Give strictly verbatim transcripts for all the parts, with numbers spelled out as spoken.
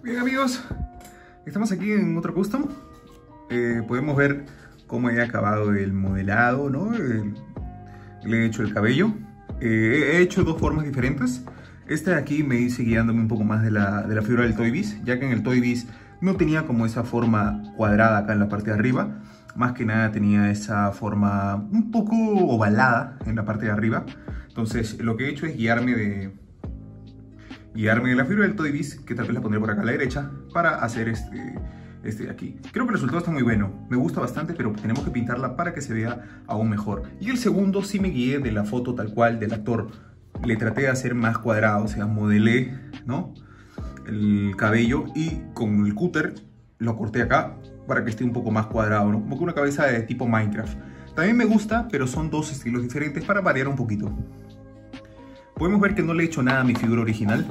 Bien amigos, estamos aquí en otro custom. Eh, podemos ver cómo he acabado el modelado, ¿no? El, le he hecho el cabello. Eh, he hecho dos formas diferentes. Este de aquí me hice guiándome un poco más de la, de la figura del Toy Biz, ya que en el Toy Biz no tenía como esa forma cuadrada acá en la parte de arriba. Más que nada tenía esa forma un poco ovalada en la parte de arriba. Entonces lo que he hecho es guiarme de... guiarme de la figura del Toy Biz, que tal vez la pondré por acá a la derecha, para hacer este, este de aquí. Creo que el resultado está muy bueno, me gusta bastante, pero tenemos que pintarla para que se vea aún mejor. Y el segundo sí me guié de la foto tal cual del actor. Le traté de hacer más cuadrado, o sea, modelé, ¿no?, el cabello y con el cúter lo corté acá para que esté un poco más cuadrado, ¿no? Como que una cabeza de tipo Minecraft. También me gusta, pero son dos estilos diferentes para variar un poquito. Podemos ver que no le he hecho nada a mi figura original.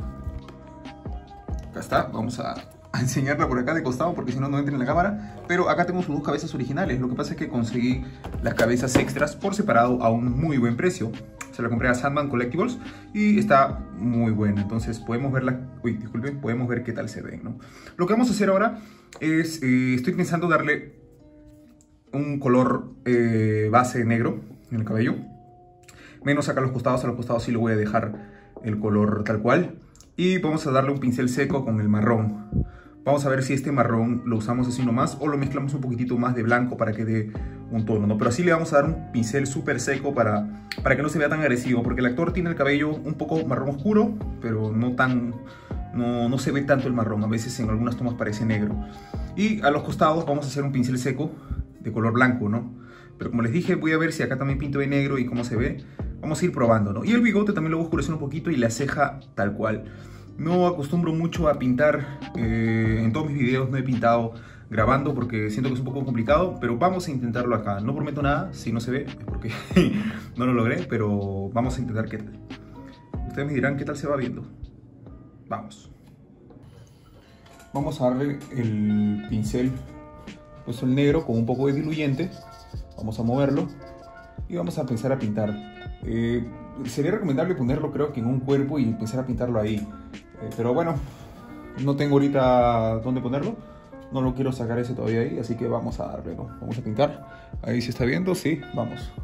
Acá está, vamos a, a enseñarla por acá de costado porque si no, no entra en la cámara. Pero acá tenemos sus dos cabezas originales. Lo que pasa es que conseguí las cabezas extras por separado a un muy buen precio. Se la compré a Sandman Collectibles y está muy buena. Entonces podemos verla, uy, disculpen, podemos ver qué tal se ven, ¿no? Lo que vamos a hacer ahora es, eh, estoy pensando darle un color eh, base negro en el cabello. Menos acá a los costados, a los costados sí lo voy a dejar el color tal cual. Y vamos a darle un pincel seco con el marrón. Vamos a ver si este marrón lo usamos así nomás o lo mezclamos un poquitito más de blanco para que dé un tono, ¿no? Pero así le vamos a dar un pincel súper seco para, para que no se vea tan agresivo. Porque el actor tiene el cabello un poco marrón oscuro, pero no tan... No, no se ve tanto el marrón. A veces en algunas tomas parece negro. Y a los costados vamos a hacer un pincel seco de color blanco, ¿no? Pero como les dije, voy a ver si acá también pinto de negro y cómo se ve. Vamos a ir probando, ¿no? Y el bigote también lo voy a oscurecer un poquito y la ceja tal cual. No acostumbro mucho a pintar, eh, en todos mis videos no he pintado grabando porque siento que es un poco complicado, pero vamos a intentarlo acá. No prometo nada, si no se ve es porque no lo logré, pero vamos a intentar qué tal. Ustedes me dirán qué tal se va viendo. Vamos. Vamos a darle el pincel, pues el negro con un poco de diluyente. Vamos a moverlo y vamos a empezar a pintar. Eh, sería recomendable ponerlo creo que en un cuerpo y empezar a pintarlo ahí. Eh, pero bueno, no tengo ahorita dónde ponerlo. No lo quiero sacar ese todavía ahí, así que vamos a darle, ¿no? Vamos a pintar. Ahí se está viendo, sí, vamos.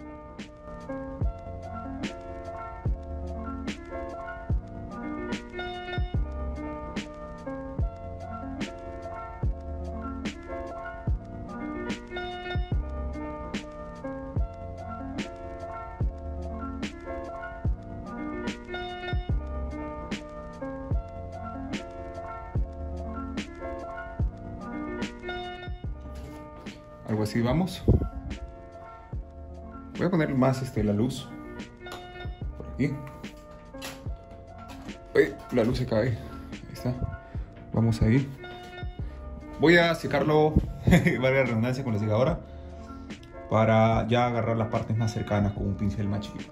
Algo así, vamos. Voy a poner más este, la luz por aquí. Uy, la luz se cae. Ahí está. Vamos ahí. Voy a secarlo, valga la redundancia, con la secadora para ya agarrar las partes más cercanas con un pincel más chiquito.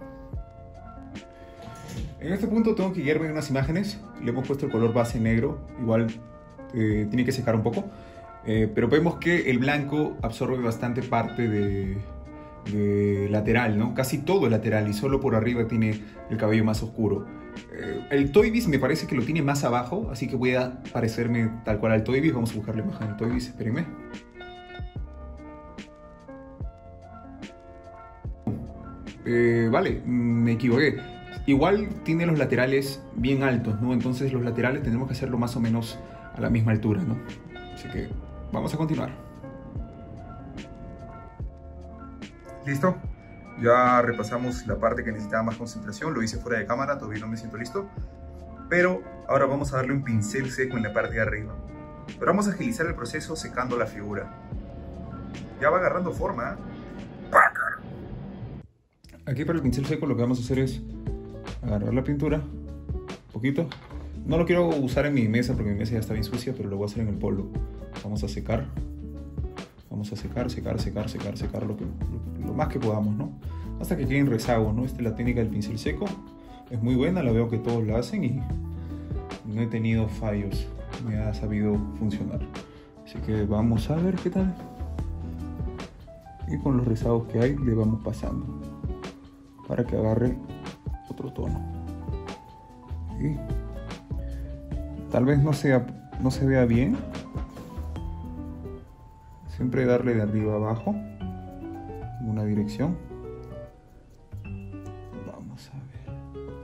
En este punto tengo que guiarme en unas imágenes. Le hemos puesto el color base negro. Igual eh, tiene que secar un poco. Eh, pero vemos que el blanco absorbe bastante parte de, de lateral, ¿no? Casi todo el lateral y solo por arriba tiene el cabello más oscuro. Eh, el Toy Biz me parece que lo tiene más abajo, así que voy a parecerme tal cual al Toy Biz. Vamos a buscar la imagen del Toy Biz, espérenme. Eh, vale, me equivoqué. Igual tiene los laterales bien altos, ¿no? Entonces los laterales tendremos que hacerlo más o menos a la misma altura, ¿no? Así que vamos a continuar. Listo. Ya repasamos la parte que necesitaba más concentración. Lo hice fuera de cámara, todavía no me siento listo. Pero ahora vamos a darle un pincel seco en la parte de arriba. Pero vamos a agilizar el proceso secando la figura. Ya va agarrando forma, ¿eh? Aquí para el pincel seco lo que vamos a hacer es agarrar la pintura un poquito. No lo quiero usar en mi mesa porque mi mesa ya está bien sucia, pero lo voy a hacer en el polvo. Vamos a secar. Vamos a secar, secar, secar, secar, secar lo, que, lo, lo más que podamos, ¿no? Hasta que queden rezagos, ¿no? Esta es la técnica del pincel seco. Es muy buena, la veo que todos la hacen y no he tenido fallos. Me ha sabido funcionar. Así que vamos a ver qué tal. Y con los rezagos que hay le vamos pasando para que agarre otro tono. Y Tal vez no, sea, no se vea bien. Siempre darle de arriba a abajo en una dirección. Vamos a ver.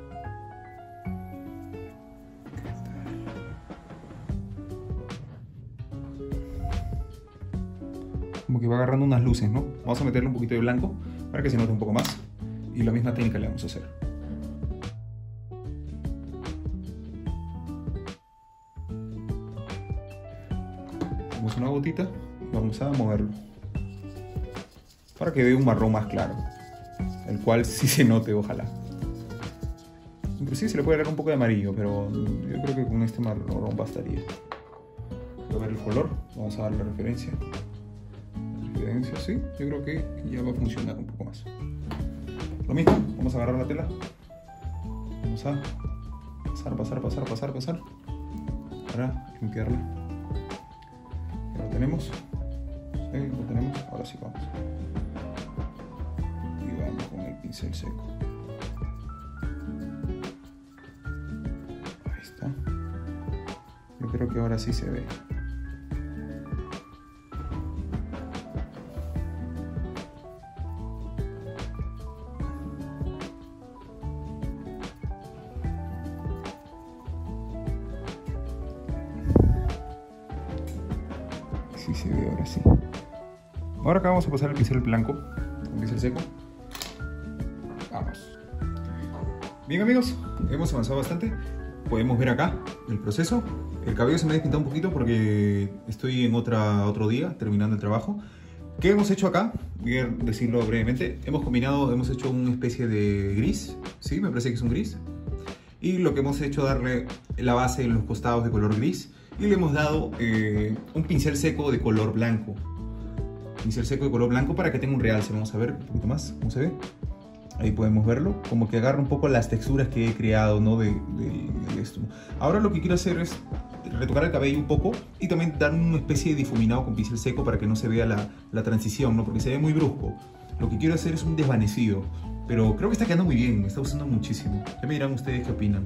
Como que va agarrando unas luces, ¿no? Vamos a meterle un poquito de blanco para que se note un poco más. Y la misma técnica le vamos a hacer. Hacemos una gotita y vamos a moverlo para que dé un marrón más claro, el cual sí se note, ojalá. Inclusive se le puede dar un poco de amarillo, pero yo creo que con este marrón bastaría. Quiero ver el color, vamos a darle la referencia. Referencia, sí, yo creo que ya va a funcionar un poco más. Lo mismo, vamos a agarrar la tela, vamos a pasar, pasar, pasar, pasar, pasar, para limpiarla. Ya lo tenemos, sí, lo tenemos, ahora sí vamos. Y vamos con el pincel seco. Ahí está. Yo creo que ahora sí se ve. Sí se ve, ahora sí. Ahora acá vamos a pasar el pincel blanco, el pincel seco. Vamos. Bien, amigos, hemos avanzado bastante. Podemos ver acá el proceso. El cabello se me ha despintado un poquito porque estoy en otra, otro día terminando el trabajo. ¿Qué hemos hecho acá? Voy a decirlo brevemente. Hemos combinado, hemos hecho una especie de gris. Sí, me parece que es un gris. Y lo que hemos hecho es darle la base en los costados de color gris. Y le hemos dado eh, un pincel seco de color blanco. Pincel seco de color blanco para que tenga un realce. Vamos a ver un poquito más cómo se ve. Ahí podemos verlo. Como que agarra un poco las texturas que he creado, ¿no? de, de, de esto. Ahora lo que quiero hacer es retocar el cabello un poco y también dar una especie de difuminado con pincel seco para que no se vea la, la transición, ¿no? Porque se ve muy brusco. Lo que quiero hacer es un desvanecido. Pero creo que está quedando muy bien. Me está gustando muchísimo. Ya me dirán ustedes qué opinan.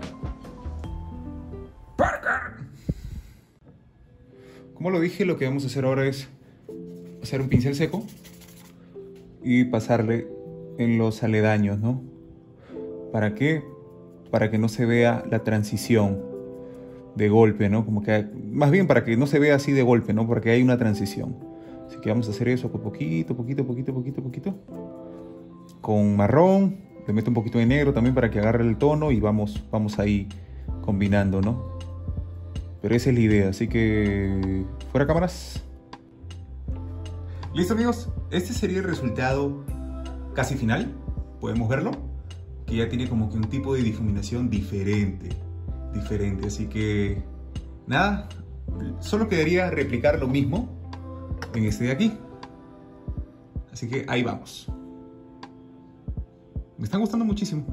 Como lo dije, lo que vamos a hacer ahora es hacer un pincel seco y pasarle en los aledaños, ¿no? ¿Para qué? Para que no se vea la transición de golpe, ¿no? Como que, más bien para que no se vea así de golpe, ¿no? Porque hay una transición. Así que vamos a hacer eso con poquito, poquito, poquito, poquito, poquito. Con marrón, le meto un poquito de negro también para que agarre el tono y vamos, vamos ahí combinando, ¿no? Pero esa es la idea, así que fuera cámaras. Listo, amigos, este sería el resultado casi final. Podemos verlo, que ya tiene como que un tipo de difuminación diferente, diferente. Así que nada, solo quedaría replicar lo mismo en este de aquí. Así que ahí vamos. Me están gustando muchísimo.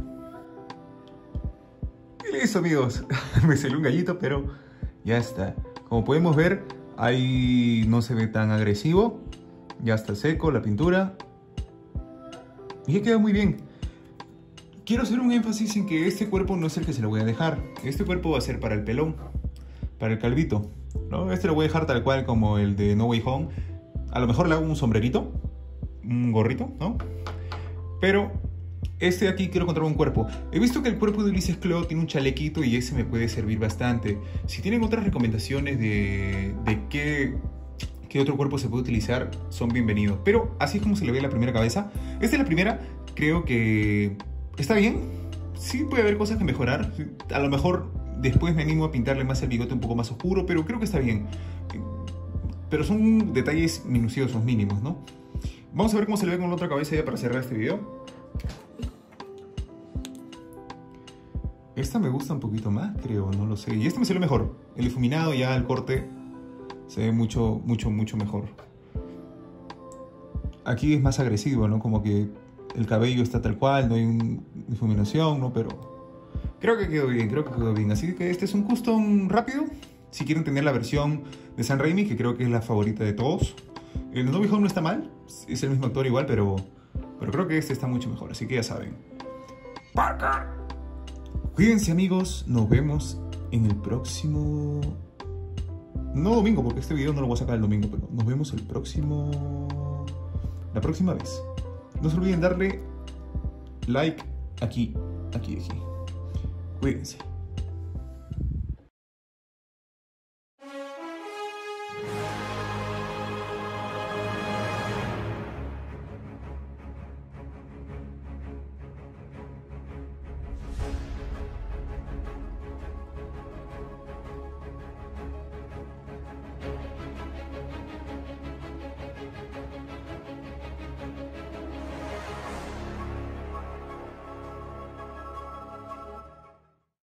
Y listo, amigos. Me salió un gallito, pero ya está. Como podemos ver, ahí no se ve tan agresivo. Ya está seco la pintura. Y ya queda muy bien. Quiero hacer un énfasis en que este cuerpo no es el que se lo voy a dejar. Este cuerpo va a ser para el pelón, para el calvito, ¿no? Este lo voy a dejar tal cual como el de No Way Home. A lo mejor le hago un sombrerito, un gorrito, ¿no? Pero este de aquí quiero encontrar un cuerpo. He visto que el cuerpo de Ulises Cleo tiene un chalequito y ese me puede servir bastante. Si tienen otras recomendaciones de, de qué, qué otro cuerpo se puede utilizar, son bienvenidos. Pero así es como se le ve la primera cabeza. Esta es la primera, creo que está bien. Sí puede haber cosas que mejorar. A lo mejor después me animo a pintarle más el bigote un poco más oscuro, pero creo que está bien. Pero son detalles minuciosos, mínimos, ¿no? Vamos a ver cómo se le ve con la otra cabeza ya para cerrar este video. Esta me gusta un poquito más, creo, no lo sé. Y este me salió mejor. El difuminado ya al corte se ve mucho, mucho, mucho mejor. Aquí es más agresivo, ¿no? Como que el cabello está tal cual, no hay una difuminación, ¿no? Pero creo que quedó bien, creo que quedó bien. Así que este es un custom rápido. Si quieren tener la versión de Sam Raimi, que creo que es la favorita de todos. El de No Way Home no está mal, es el mismo actor igual, pero, pero creo que este está mucho mejor. Así que ya saben. ¡Parker! Cuídense, amigos, nos vemos en el próximo... No domingo, porque este video no lo voy a sacar el domingo, pero nos vemos el próximo... La próxima vez. No se olviden darle like aquí, aquí, aquí. Cuídense.